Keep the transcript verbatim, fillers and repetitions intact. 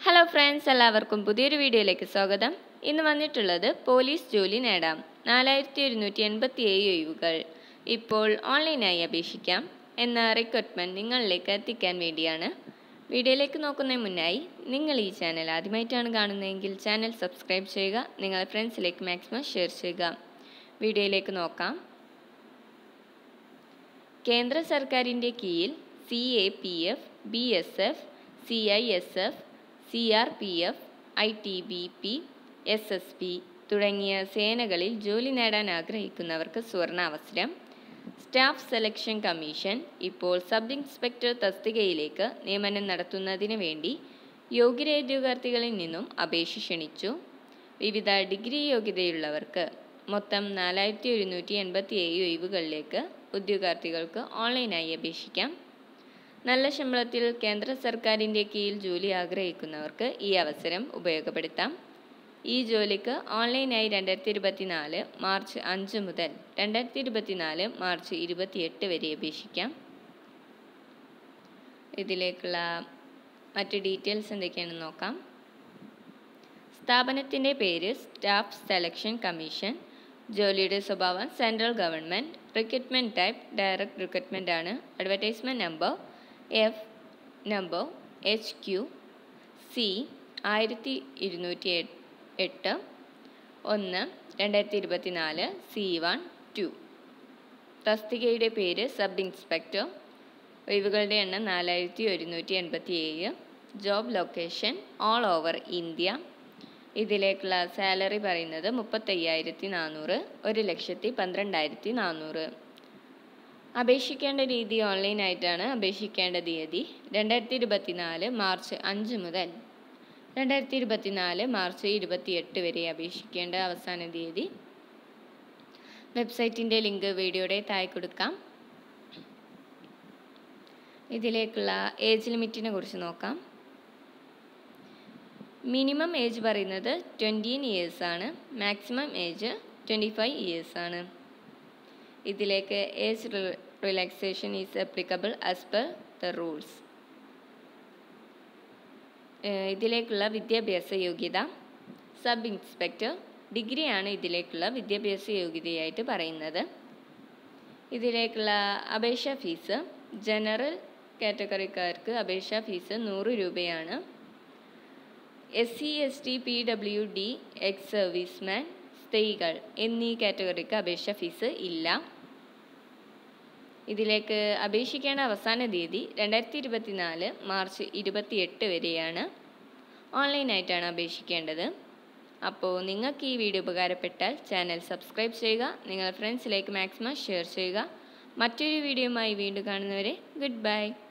Hello friends, എല്ലാവർക്കും പുതിയൊരു വീഡിയോയിലേക്ക് സ്വാഗതം. ഇന്ന് വന്നിട്ടുള്ളത് പോലീസ് ജോലി നേടാം നാലായിരത്തി ഒരുന്നൂറ്റി എൺപത്തി ഏഴ് ഒഴിവുകൾ ഇപ്പോൾ ഓൺലൈനായി അപേക്ഷിക്കാം എന്ന റിക്രൂട്ട്മെൻറ്റ് നിങ്ങളിലേക്ക് എത്തിക്കാൻ വേണ്ടിയാണ്. വീഡിയോയിലേക്ക് നോക്കുന്നതിന് മുന്നായി നിങ്ങൾ ഈ ചാനൽ ആദ്യമായിട്ടാണ് കാണുന്നതെങ്കിൽ ചാനൽ സബ്സ്ക്രൈബ് ചെയ്യുക, നിങ്ങളുടെ ഫ്രണ്ട്സിലേക്ക് മാക്സിമം ഷെയർ ചെയ്യുക. വീഡിയോയിലേക്ക് നോക്കാം. കേന്ദ്ര സർക്കാരിൻ്റെ കീഴിൽ C A P F, B S F, C I S F, C R P F, I T B P, S S P തുടങ്ങിയ സേനകളിൽ ജോലി നേടാൻ ആഗ്രഹിക്കുന്നവർക്ക് സുവർണാവസരം. സ്റ്റാഫ് സെലക്ഷൻ കമ്മീഷൻ ഇപ്പോൾ സബ് ഇൻസ്പെക്ടർ തസ്തികയിലേക്ക് നിയമനം നടത്തുന്നതിന് വേണ്ടി യോഗ്യരായ ഉദ്യോഗാർത്ഥികളിൽ നിന്നും അപേക്ഷ ക്ഷണിച്ചു. വിവിധ ഡിഗ്രി യോഗ്യതയുള്ളവർക്ക് മൊത്തം നാലായിരത്തി ഒരുന്നൂറ്റി എൺപത്തി ഏഴ് ഒഴിവുകളിലേക്ക് ഉദ്യോഗാർത്ഥികൾക്ക് ഓൺലൈനായി അപേക്ഷിക്കാം. നല്ല ശമ്പളത്തിൽ കേന്ദ്ര സർക്കാരിൻ്റെ കീഴിൽ ജോലി ആഗ്രഹിക്കുന്നവർക്ക് ഈ അവസരം ഉപയോഗപ്പെടുത്താം. ഈ ജോലിക്ക് ഓൺലൈനായി രണ്ടായിരത്തി ഇരുപത്തി നാല് മാർച്ച് അഞ്ച് മുതൽ രണ്ടായിരത്തി ഇരുപത്തി നാല് മാർച്ച് ഇരുപത്തിയെട്ട് വരെ അപേക്ഷിക്കാം. ഇതിലേക്കുള്ള മറ്റ് ഡീറ്റെയിൽസ് എന്തൊക്കെയാണെന്ന് നോക്കാം. സ്ഥാപനത്തിൻ്റെ പേര് സ്റ്റാഫ് സെലക്ഷൻ കമ്മീഷൻ. ജോലിയുടെ സ്വഭാവം central government. Recruitment type direct recruitment ആണ്. Advertisement number F number H Q C ആയിരത്തി ഇരുന്നൂറ്റി എട്ട് ഒന്ന് രണ്ടായിരത്തി ഇരുപത്തി നാല് സി വൺ ടു. തസ്തികയുടെ പേര് സബ് ഇൻസ്പെക്ടർ. ഒഴിവുകളുടെ എണ്ണം നാലായിരത്തി ഒരുന്നൂറ്റി എൺപത്തി ഏഴ്. Job location all over India. ഇതിലേക്കുള്ള സാലറി പറയുന്നത് മുപ്പത്തയ്യായിരത്തി നാനൂറ്, ഒരു ലക്ഷത്തി പന്ത്രണ്ടായിരത്തി നാനൂറ്. അപേക്ഷിക്കേണ്ട രീതി ഓൺലൈനായിട്ടാണ്. അപേക്ഷിക്കേണ്ട തീയതി രണ്ടായിരത്തി ഇരുപത്തി നാല് മാർച്ച് അഞ്ച് മുതൽ രണ്ടായിരത്തി ഇരുപത്തി നാല് മാർച്ച് ഇരുപത്തിയെട്ട് വരെ അപേക്ഷിക്കേണ്ട അവസാന തീയതി. വെബ്സൈറ്റിൻ്റെ ലിങ്ക് വീഡിയോയുടെ താഴെ കൊടുക്കാം. ഇതിലേക്കുള്ള ഏജ് ലിമിറ്റിനെ കുറിച്ച് നോക്കാം. മിനിമം ഏജ് പറയുന്നത് ട്വൻറ്റീൻ ഇയേഴ്സ് ആണ്. Maximum age twenty five years ആണ്. ഇതിലേക്ക് age relaxation is applicable as per the rules. ഇതിലേക്കുള്ള വിദ്യാഭ്യാസ യോഗ്യത സബ് ഇൻസ്പെക്ടർ ഡിഗ്രിയാണ് ഇതിലേക്കുള്ള വിദ്യാഭ്യാസ യോഗ്യതയായിട്ട് പറയുന്നത്. ഇതിലേക്കുള്ള അപേക്ഷാ ഫീസ് ജനറൽ കാറ്റഗറിക്കാർക്ക് അപേക്ഷാ ഫീസ് നൂറ് രൂപയാണ്. S C S T P W D ex servicemen സ്ത്രീകൾ എന്നീ കാറ്റഗറിക്ക് അപേക്ഷാ ഫീസ് ഇല്ല. ഇതിലേക്ക് അപേക്ഷിക്കേണ്ട അവസാന തീയതി രണ്ടായിരത്തി ഇരുപത്തി നാല് മാർച്ച് ഇരുപത്തിയെട്ട് വരെയാണ്. ഓൺലൈനായിട്ടാണ് അപേക്ഷിക്കേണ്ടത്. അപ്പോൾ നിങ്ങൾക്ക് ഈ വീഡിയോ ഉപകാരപ്പെട്ടാൽ ചാനൽ സബ്സ്ക്രൈബ് ചെയ്യുക, നിങ്ങളുടെ ഫ്രണ്ട്സിലേക്ക് മാക്സിമം ഷെയർ ചെയ്യുക. മറ്റൊരു വീഡിയോയുമായി വീണ്ടും കാണുന്നവരെ ഗുഡ് ബൈ.